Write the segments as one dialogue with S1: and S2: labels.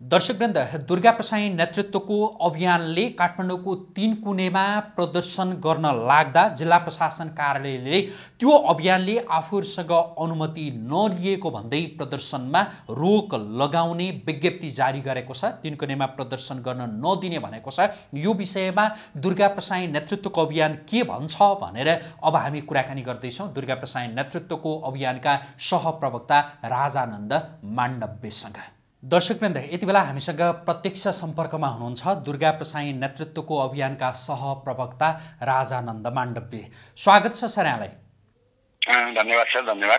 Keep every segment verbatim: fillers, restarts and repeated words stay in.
S1: दर्शकवृन्द, दुर्गा प्रसाई नेतृत्वको अभियानले काठमाडौँको तीन कुनेमा प्रदर्शन गर्न लाग्दा जिल्ला प्रशासन कार्यालयले त्यो अभियानले आफूहरूसँग अनुमति नलिएको भन्दै प्रदर्शनमा रोक लगाउने विज्ञप्ति जारी गरेको छ। तीन कुनेमा प्रदर्शन गर्न नदिने भनेको छ। यो विषयमा दुर्गा प्रसाई नेतृत्वको अभियान के भन्छ भनेर अब हामी कुराकानी गर्दैछौँ दुर्गा प्रसाई नेतृत्वको अभियानका सहप्रवक्ता राजानन्द माण्डव्यसँग। दर्शकवृन्द, यति बेला हामीसँग प्रत्यक्ष सम्पर्कमा हुनुहुन्छ दुर्गा प्रसाई नेतृत्वको अभियानका सहप्रवक्ता राजानन्द माण्डव्य। स्वागत छ सर यहाँलाई।
S2: धन्यवाद सर, धन्यवाद।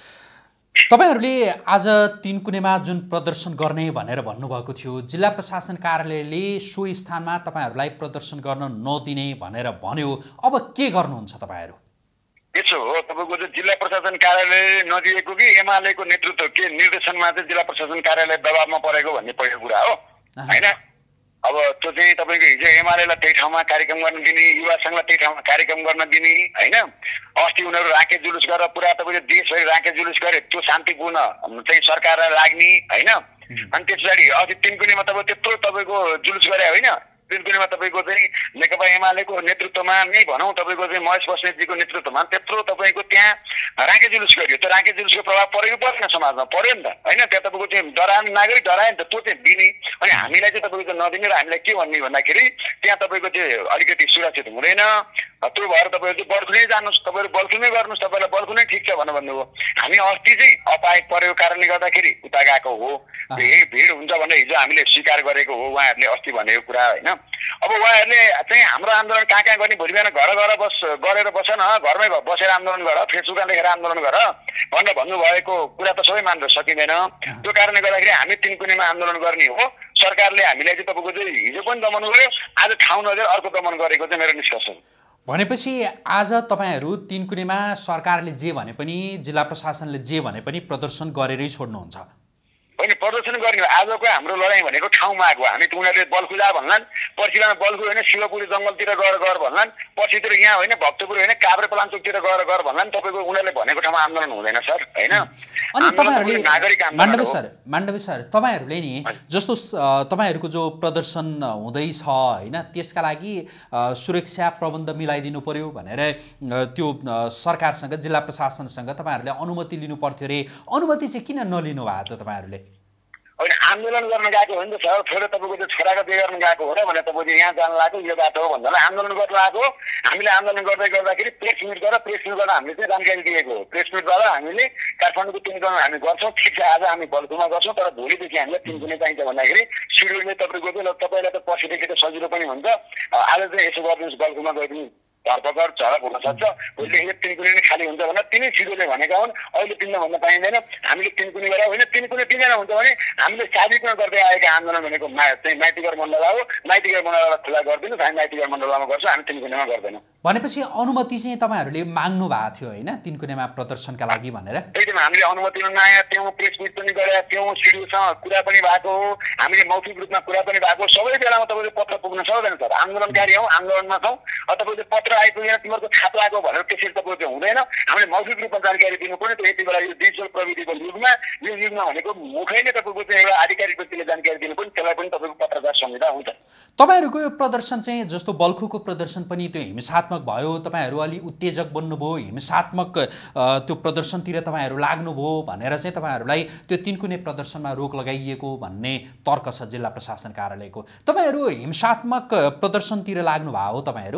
S1: तपाईहरूले आज तीन कुनेमा जुन प्रदर्शन गर्ने भनेर भन्नुभएको थियो, जिल्ला प्रशासन कार्यालयले सो स्थानमा तपाईहरूलाई प्रदर्शन गर्न नदिने भनेर भन्यो। अब के गर्नुहुन्छ तपाईहरू?
S2: यसो हो, तपाईँको चाहिँ जिल्ला प्रशासन कार्यालय नदिएको कि एमालेको नेतृत्व के निर्देशनमा चाहिँ जिल्ला प्रशासन कार्यालय दबावमा परेको भन्ने पहिलो कुरा हो हैन। अब त्यो चाहिँ तपाईँको हिजो एमालेलाई त्यही ठाउँमा कार्यक्रम गर्न दिने, युवा सङ्घलाई त्यही ठाउँमा कार्यक्रम गर्न दिने हैन। अस्ति उनीहरू राके जुलुस गरेर पुरा तपाईँको देशभरि राके जुलुस गरे, त्यो शान्तिपूर्ण चाहिँ सरकारलाई लाग्ने हैन। अनि त्यस पछाडि अझै तीन कुनेमा तपाईँ त्यत्रो तपाईँको जुलुस गरे होइन। तीन कुनेमा तपाईँको चाहिँ नेकपा एमालेको नेतृत्वमा नै भनौँ, तपाईँको चाहिँ महेश बस्नेतजीको नेतृत्वमा त्यत्रो तपाईँको त्यहाँ राके जुलुस गरियो। त्यो राके जुलुसको प्रभाव परेको परेन, समाजमा पर्यो नि त होइन। त्यहाँ तपाईँको चाहिँ डराउने नागरिक डरायो नि त, त्यो चाहिँ दिने। अनि हामीलाई चाहिँ तपाईँको चाहिँ नदिने र हामीलाई के भन्ने भन्दाखेरि त्यहाँ तपाईँको चाहिँ अलिकति सुरक्षित हुँदैन। त्यो भएर तपाईँहरू चाहिँ बर्खुनै जानुहोस्, तपाईँहरू बर्खुनै गर्नुहोस्, तपाईँलाई बर्खुनै ठिक छ भनेर भन्नुभयो। हामी अस्ति चाहिँ अपायक परेको कारणले गर्दाखेरि उता गएको हो। भिड भिड हुन्छ भनेर हिजो हामीले स्वीकार गरेको हो उहाँहरूले अस्ति भनेको कुरा होइन। अब उहाँहरूले चाहिँ हाम्रो आन्दोलन कहाँ कहाँ गर्ने, भोलि बिहान घर घर बस गरेर बस न, घरमै बसेर आन्दोलन गर, फेसबुकमा लेखेर आन्दोलन गर भनेर भन्नुभएको कुरा त सबै मान्न सकिँदैन। त्यो कारणले गर्दाखेरि हामी तीन कुनेमा आन्दोलन गर्ने हो। सरकारले हामीलाई चाहिँ तपाईँको चाहिँ हिजो पनि दमन गर्यो, आज ठाउँ नदिएर अर्को दमन गरेको चाहिँ मेरो निष्कर्ष हो।
S1: भनेपछि आज तपाईहरू तीन कुनेमा सरकारले जे भने पनि, जिल्ला प्रशासनले जे भने पनि प्रदर्शन गरेरै छोड्नुहुन्छ?
S2: होइन, प्रदर्शन गर्ने आजको हाम्रो लडाइँ भनेको ठाउँमा आएको। हामी त उनीहरूले बल्खुजा भन्लान्, पर्सिमा बल्खु होइन शिवपुरी जङ्गलतिर गएर गर भन्लान्, पछितिर यहाँ होइन भक्तपुर होइन काभ्रे पलाञ्चोकतिर गएर गर भन्लान्। तपाईँको उनीहरूले भनेको ठाउँमा आन्दोलन हुँदैन सर होइन।
S1: अनि तपाईँहरूले माण्डव्य सर माण्डव्य सर तपाईँहरूले नि जस्तो तपाईँहरूको जो प्रदर्शन हुँदैछ होइन, त्यसका लागि सुरक्षा प्रबन्ध मिलाइदिनु पर्यो भनेर त्यो सरकारसँग जिल्ला प्रशासनसँग तपाईँहरूले अनुमति लिनु पर्थ्यो अरे। अनुमति चाहिँ किन नलिनु भएको त तपाईँहरूले?
S2: होइन, आन्दोलन गर्न गएको हो नि त सर। फेरि तपाईँको त्यो छोराको बिहे गर्न गएको हो र भने तपाईँको यहाँ जान लागेको यो बाटो हो भन्दा आन्दोलन गर्न आएको। हामीले आन्दोलन गर्दै गर्दाखेरि प्रेस मिट गरेर प्रेस मिट गरेर हामीले चाहिँ जानकारी दिएको हो। प्रेस मिटबाट हामीले काठमाडौँको तीन कुनेमा हामी गर्छौँ, ठिक छ आज हामी बल्खुमा गर्छौँ, तर भोलिदेखि हामीलाई तीन कुने चाहिन्छ भन्दाखेरि सिड्युलले तपाईँको चाहिँ तपाईँलाई त पर्सिदेखि त सजिलो पनि हुन्छ, आज चाहिँ यसो गरिदिनुहोस् बल्खुमा गइदिनु धरपकड झडप हुनसक्छ, भोलिदेखि तीन कुने नै खाली हुन्छ भनेर तिनै सिड्युलले भनेका हुन्। अहिले तिनमा भन्न पाइँदैन। हामीले तीन कुने गरेर होइन, तीन कुने तिनजना हुन्छ भने हामीले साबिकमा गर्दै आएका आन्दोलन भनेको मा चाहिँ माइतीघर मण्डला हो। माइतीघर मण्डलालाई खुला गरिदिनुहोस्, हामी माइतीघर मण्डलामा गर्छौँ, हामी तीन कुनेमा गर्दैनौँ।
S1: भनेपछि अनुमति चाहिँ तपाईँहरूले माग्नु भएको थियो होइन तीन कुनेमा प्रदर्शनका लागि भनेर?
S2: एकदम हामीले अनुमति नआए, त्यहाँ प्रेस मिट पनि गरे, त्यहाँ सिडिओसँग कुरा पनि भएको हो, हामीले मौखिक रूपमा कुरा पनि भएको। सबै बेलामा तपाईँले पत्र पुग्न सक्दैन सर। आन्दोलनकारी हौ, आन्दोलनमा छौँ, तपाईँले पत्र आइपुगेन, तिमीहरूको खात लाग्यो भनेर त्यसरी तपाईँको चाहिँ हुँदैन। हामीले मौखिक रूपमा जानकारी दिनु पर्यो। त यति बेला यो डिजिटल प्रविधिको युगमा यो युगमा भनेको मुखैले तपाईँको चाहिँ एउटा आधिकारिक व्यक्तिले जानकारी दिनु पर्यो, त्यसलाई पनि तपाईँको पत्रकार संहिता हुन्छ।
S1: तपाईँहरूको यो प्रदर्शन चाहिँ जस्तो बल्खुको प्रदर्शन पनि त्यो हिंसात्मक भयो, तपाईँहरू अलि उत्तेजक बन्नुभयो, हिंसात्मक त्यो प्रदर्शनतिर तपाईँहरू लाग्नुभयो भनेर चाहिँ तपाईँहरूलाई त्यो तीन कुने प्रदर्शनमा रोक लगाइएको भन्ने तर्क छ जिल्ला प्रशासन कार्यालयको। तपाईँहरू हिंसात्मक प्रदर्शनतिर लाग्नु भयो हो तपाईँहरू?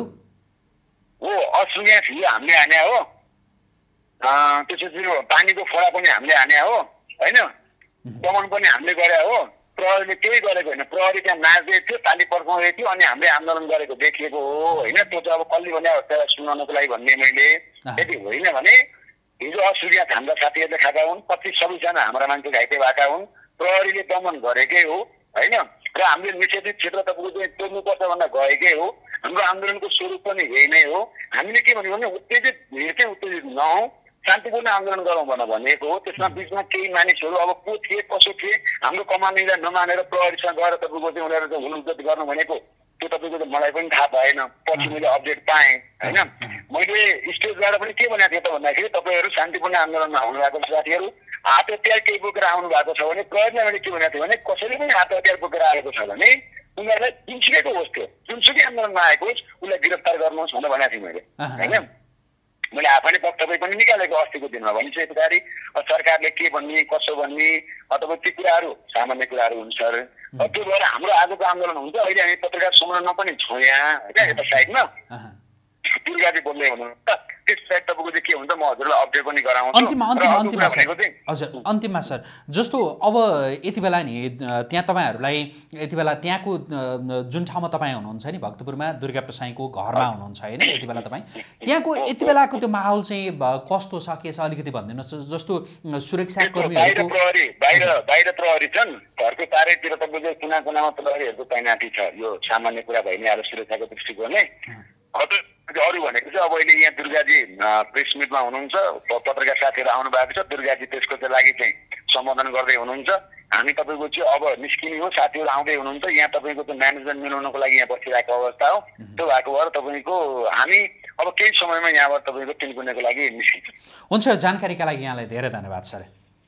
S2: हो, असुविधा थियो, हामीले हाने हो। त्यसपछि पानीको फोडा पनि हामीले हाने हो होइन, दमन पनि हामीले गरे हो। प्रहरीले केही गरेको होइन, प्रहरी त्यहाँ नाच्दै थियो, ताली पर्काउँदै थियो, अनि हामीले आन्दोलन गरेको देखिएको हो होइन। त्यो चाहिँ अब कसले भने त्यसलाई सुनाउनको लागि भन्ने मैले यदि होइन भने हिजो असुविधा हाम्रा साथीहरूले खाएका हुन्, पच्चिस छब्बिसजना हाम्रा मान्छे घाइते भएका हुन्, प्रहरीले दमन गरेकै हो होइन। र हामीले निषेधित क्षेत्र तपाईँको चाहिँ तोड्नुपर्छ भनेर गएकै हो। हाम्रो आन्दोलनको स्वरूप पनि यही नै हो। हामीले के भन्यो भने उत्तेजित भिड चाहिँ उत्तेजित नहौँ, शान्तिपूर्ण आन्दोलन गरौँ भनेर भनेको हो। त्यसमा बिचमा केही मानिसहरू अब को थिए कसो थिए हाम्रो कमान्डरलाई नमानेर प्रहरीसँग गएर तपाईँको चाहिँ उनीहरू चाहिँ हुलुज्जत गर्नु भनेको त्यो तपाईँको त मलाई पनि थाहा भएन। पछि मैले अपडेट पाएँ होइन। मैले स्टेजबाट पनि के भनेको थिएँ त भन्दाखेरि तपाईँहरू शान्तिपूर्ण आन्दोलनमा आउनु भएको साथीहरू हात हतियार केही बोकेर आउनु भएको छ भने प्रहरीले मैले के भनेको थियो भने कसैले पनि हात हतियार बोकेर आएको छ भने उनीहरूलाई जुनसुकैको होस् थियो जुनसुकै आन्दोलनमा आएको होस् उसलाई गिरफ्तार गर्नुहोस् भनेर भनेको थिएँ मैले होइन मैले आफैले वक्तव्य पनि निकालेको अस्तिको दिनमा भनिसके पछाडि सरकारले के भन्ने कसो भन्ने अथवा ती कुराहरू सामान्य कुराहरू हुन्छ त्यो भएर हाम्रो आजको आन्दोलन हुन्छ अहिले हामी पत्रकार सम्मेलनमा पनि छौँ यहाँ होइन यता साइडमा दुर्गाजी बोल्दै हुनुहुन्छ त्यस साइड तपाईँको चाहिँ के हुन्छ म हजुरलाई अपडेट पनि गराउँछु
S1: अन्तिममा अन्तिममा अन्तिममा हजुर अन्तिममा सर जस्तो अब यति बेला नि त्यहाँ तपाईँहरूलाई यति बेला त्यहाँको जुन ठाउँमा तपाईँ हुनुहुन्छ नि भक्तपुरमा दुर्गा प्रसाईको घरमा हुनुहुन्छ होइन यति बेला तपाईँ त्यहाँको यति बेलाको त्यो माहौल चाहिँ कस्तो छ के छ अलिकति भनिदिनुहोस् जस्तो सुरक्षा कर्मीहरूको
S2: प्रहरी बाहिर बाहिर प्रहरी छन् घरको चारैतिर तपाईँको कुना कुनामा प्रहरीहरूको तैनाती छ यो सामान्य कुरा भइ नै आलो सुरक्षाको दृष्टिकोणले अरू भनेको चाहिँ अब अहिले यहाँ दुर्गाजी प्रेस मिटमा हुनुहुन्छ पत्रकार साथीहरू आउनु भएको छ दुर्गाजी त्यसको चाहिँ लागि चाहिँ सम्बोधन गर्दै हुनुहुन्छ हामी तपाईँको चाहिँ अब निस्किने हो साथीहरू आउँदै हुनुहुन्छ यहाँ तपाईँको चाहिँ म्यानेजमेन्ट मिलाउनको लागि यहाँ बसिरहेको अवस्था हो त्यो भएको भएर तपाईँको हामी अब केही समयमा यहाँबाट तपाईँको तिनकुनेको लागि निस्किन्छौँ
S1: हुन्छ जानकारीका लागि यहाँलाई धेरै धन्यवाद सर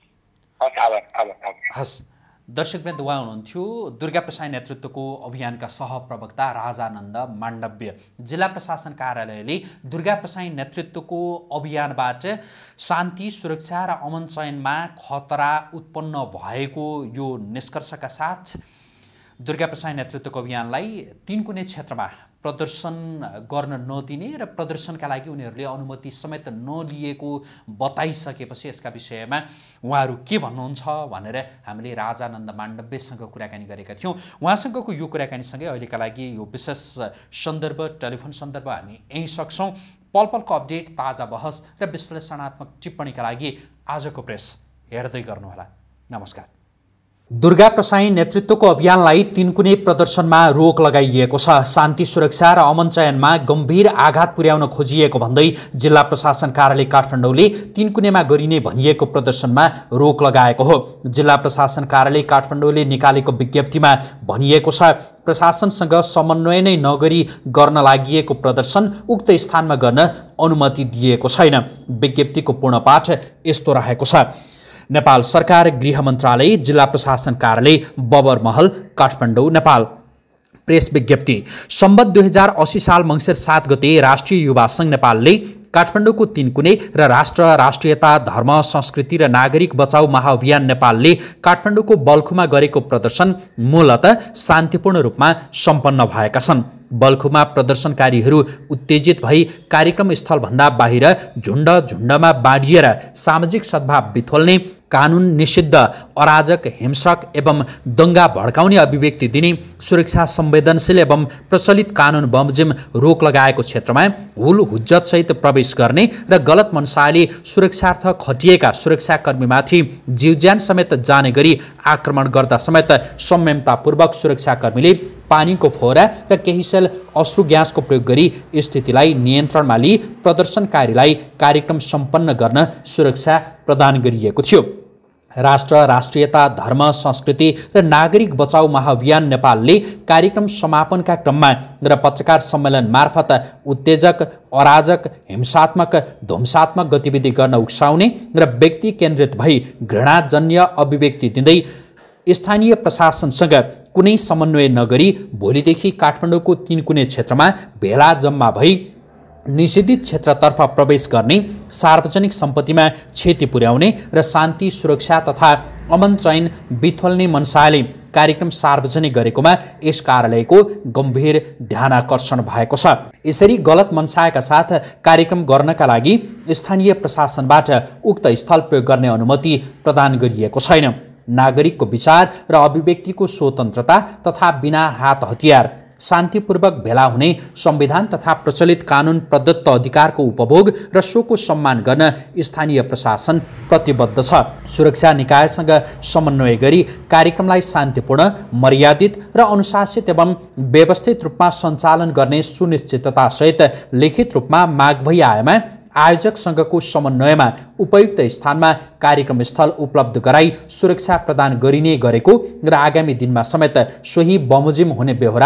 S2: हस् आभार आभार
S1: हस् दर्शकवृन्द उहाँ हुनुहुन्थ्यो दुर्गा प्रसाई नेतृत्वको अभियानका सहप्रवक्ता राजानन्द माण्डव्य जिल्ला प्रशासन कार्यालयले दुर्गा प्रसाई नेतृत्वको अभियानबाट शान्ति सुरक्षा र अमन चयनमा खतरा उत्पन्न भएको यो निष्कर्षका साथ दुर्गा प्रसाई नेतृत्वको अभियानलाई तीनकुने क्षेत्रमा प्रदर्शन गर्न नदिने र प्रदर्शनका लागि उनीहरूले अनुमति समेत नलिएको बताइसकेपछि यसका विषयमा उहाँहरू के भन्नुहुन्छ भनेर हामीले राजानन्द माण्डव्यसँग कुराकानी गरेका थियौँ उहाँसँगको यो कुराकानीसँगै अहिलेका लागि यो विशेष सन्दर्भ टेलिफोन सन्दर्भ हामी यहीँ सक्छौँ पल पलको अपडेट ताजा बहस र विश्लेषणात्मक टिप्पणीका लागि आजको प्रेस हेर्दै गर्नुहोला नमस्कार दुर्गा प्रसाई नेतृत्वको अभियानलाई तीनकुने प्रदर्शनमा रोक लगाइएको छ शान्ति सुरक्षा र अमन चयनमा गम्भीर आघात पुर्याउन खोजिएको भन्दै जिल्ला प्रशासन कार्यालय काठमाडौँले तीनकुनेमा गरिने भनिएको प्रदर्शनमा रोक लगाएको हो जिल्ला प्रशासन कार्यालय काठमाडौँले निकालेको विज्ञप्तिमा भनिएको छ प्रशासनसँग समन्वय नै नगरी गर्न लागि प्रदर्शन उक्त स्थानमा गर्न अनुमति दिएको छैन विज्ञप्तिको पूर्ण पाठ यस्तो रहेको छ नेपाल सरकार गृह मन्त्रालय जिल्ला प्रशासन कार्यालय बबरमहल काठमाडौँ नेपाल प्रेस विज्ञप्ति सम्बत दुई हजार अस्सी साल मङ्सिर सात गते राष्ट्रिय युवा सङ्घ नेपालले काठमाडौँको तीनकुने र राष्ट्र राष्ट्रियता धर्म संस्कृति र नागरिक बचाउ महाअभियान नेपालले काठमाडौँको बल्खुमा गरेको प्रदर्शन मूलतः शान्तिपूर्ण रूपमा सम्पन्न भएका छन् बल्खुमा प्रदर्शनकारीहरू उत्तेजित भई कार्यक्रम स्थलभन्दा बाहिर झुण्ड झुण्डमा बाँडिएर सामाजिक सद्भाव बिथोल्ने कानुन निषिद्ध अराजक हिंसक एवं दंगा भड्काउने अभिव्यक्ति दिने सुरक्षा संवेदनशील एवं प्रचलित कानुन बमोजिम रोक लगाएको क्षेत्रमा हुल हुज्जतसहित प्रवेश गर्ने र गलत मनसायले सुरक्षार्थ खटिएका सुरक्षाकर्मीमाथि जीवज्यान समेत जाने गरी आक्रमण गर्दा समेत संयमतापूर्वक सुरक्षाकर्मीले पानीको फोहरा र केही सेल अश्रु ग्यासको प्रयोग गरी स्थितिलाई नियन्त्रणमा लिई प्रदर्शनकारीलाई कार्यक्रम सम्पन्न गर्न सुरक्षा प्रदान गरिएको थियो राष्ट्र राष्ट्रियता धर्म संस्कृति र नागरिक बचाउ महाअभियान नेपालले कार्यक्रम समापनका क्रममा र पत्रकार सम्मेलन मार्फत उत्तेजक अराजक हिंसात्मक ध्वंसात्मक गतिविधि गर्न उक्साउने र व्यक्ति केन्द्रित भई घृणाजन्य अभिव्यक्ति दिँदै स्थानीय प्रशासनसँग कुनै समन्वय नगरी भोलिदेखि काठमाडौँको तीनकुने क्षेत्रमा भेला जम्मा भई निषेधित क्षेत्रतर्फ प्रवेश गर्ने सार्वजनिक सम्पत्तिमा क्षति पुर्याउने र शान्ति सुरक्षा तथा अमन चयन बिथोल्ने मनसायले कार्यक्रम सार्वजनिक गरेकोमा यस कार्यालयको गम्भीर ध्यानाकर्षण भएको छ यसरी गलत मनसायका साथ कार्यक्रम गर्नका लागि स्थानीय प्रशासनबाट उक्त स्थल प्रयोग गर्ने अनुमति प्रदान गरिएको छैन नागरिकको विचार र अभिव्यक्तिको स्वतन्त्रता तथा बिना हात हतियार शान्तिपूर्वक भेला हुने संविधान तथा प्रचलित कानुन प्रदत्त अधिकारको उपभोग र सोको सम्मान गर्न स्थानीय प्रशासन प्रतिबद्ध छ सुरक्षा निकायसँग समन्वय गरी कार्यक्रमलाई शान्तिपूर्ण मर्यादित र अनुशासित एवं व्यवस्थित रूपमा सञ्चालन गर्ने सुनिश्चिततासहित लिखित रूपमा माग भई आएमा आयोजकसँगको समन्वयमा उपयुक्त स्थानमा कार्यक्रम स्थल उपलब्ध गराई सुरक्षा प्रदान गरिने गरेको र आगामी दिनमा समेत सोही बमोजिम हुने बेहोरा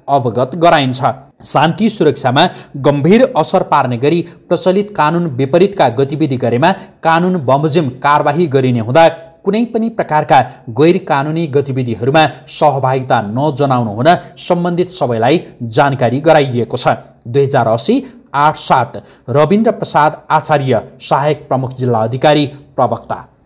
S1: अवगत गराइन्छ। शान्ति सुरक्षामा गम्भीर असर पार्ने गरी प्रचलित कानुन विपरीतका गतिविधि गरेमा कानुन बमोजिम कारबाही गरिने हुँदा कुनै पनि प्रकारका गैर कानुनी गतिविधिहरूमा सहभागिता नजनाउनु हुन सम्बन्धित सबैलाई जानकारी गराइएको छ। दुई हजार असी आठ सात रविन्द्र प्रसाद आचार्य, सहायक प्रमुख जिल्ला अधिकारी प्रवक्ता।